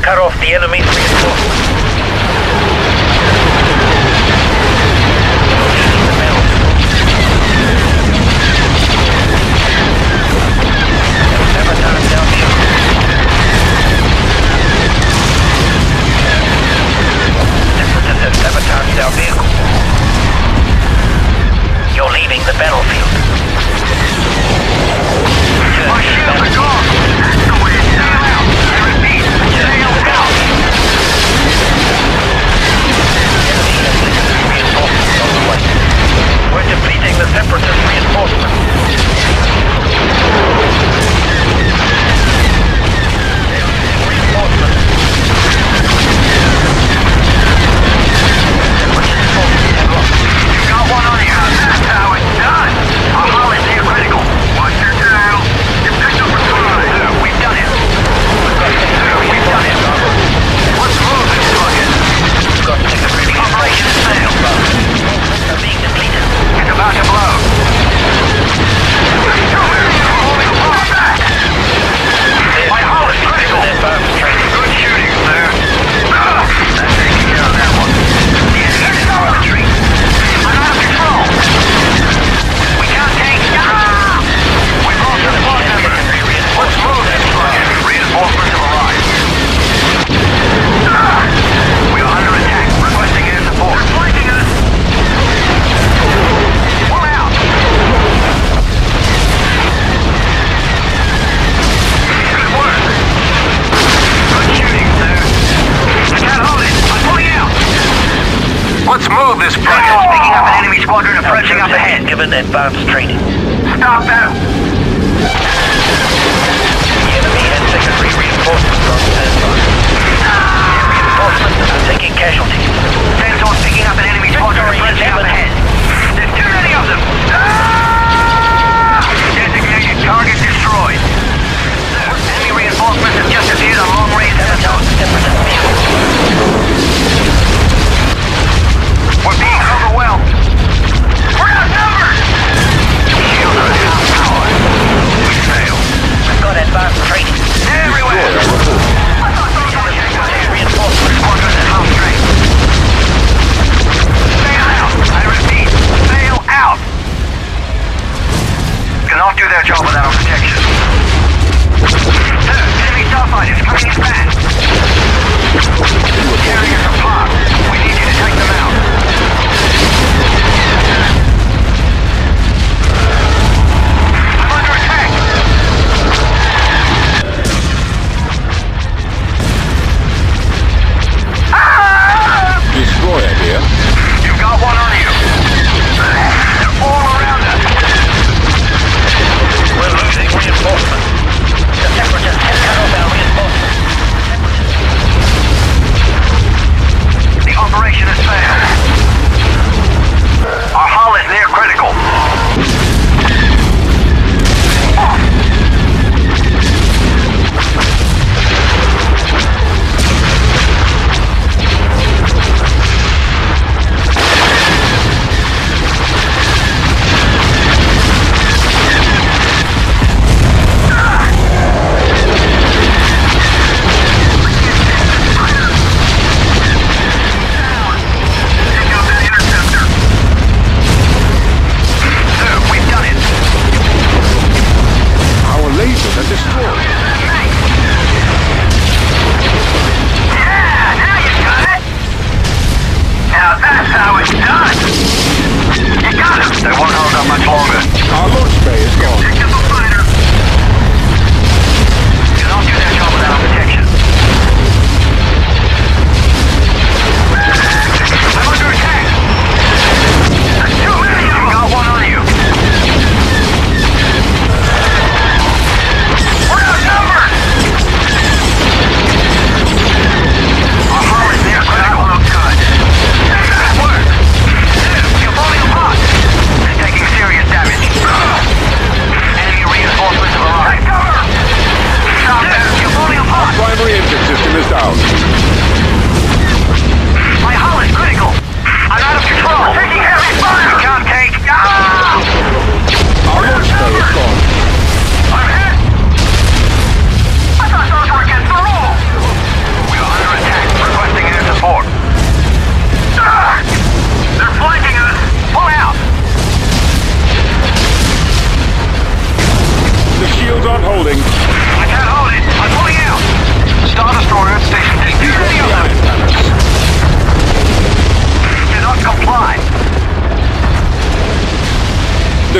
cut off the enemy's reinforcements. Sabotaged our vehicle. You're leaving the battlefield. My shields are gone! That's the way to sail out! I repeat, sail out! Enemy has reinforcements on the way. We're depleting the Separatist reinforcements. Reinforcements. You've got one on you. That's how it's done. Our hull is near critical. Watch your tail. You picked up a fly. We've done it. We've done it. Let's move this bucket. Got to take a really Operation failed. Are being depleted. It's about to blow. Holding far back. My hull is critical. Good shooting, sir. That's taking care of that one. The enemy is infantry. I'm out of control. We can't take it. We've lost the squad member. Let's move this bucket. Reinforcements have arrived. We are under attack. Requesting air support. They're flanking us. Pull out. Good work. Good shooting, sir. I can't hold it. I'm pulling out. Let's move this bucket. Picking up an enemy squadron approaching up ahead. Given advanced training. Stop that. The enemy has secondary reinforcements on standby. Reinforcements are taking casualties. Sensor's picking up an enemy squadron approaching up ahead. There's too many of them. Designated target destroyed. Enemy reinforcements have just appeared on long-range sensors. Separatist vehicles. We're being overwhelmed. We're outnumbered! Shields are half power. We failed.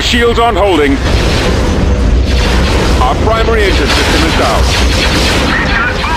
shields aren't holding. Our primary engine system is down.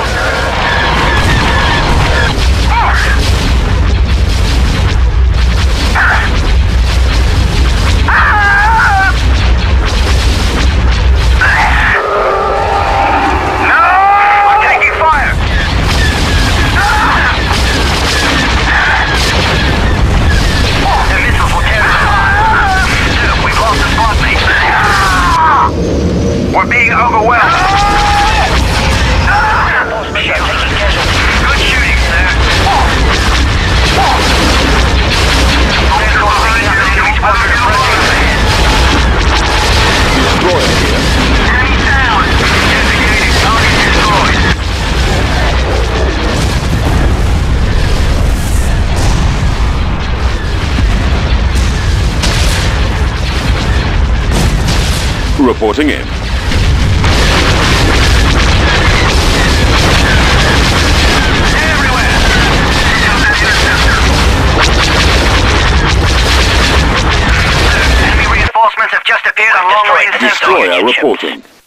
We're being overwhelmed. Good shooting, sir. Destroyer here. Enemy down. Designated target destroyed. Reporting in. Enemy reinforcements have just appeared on long-range Destroyer reporting.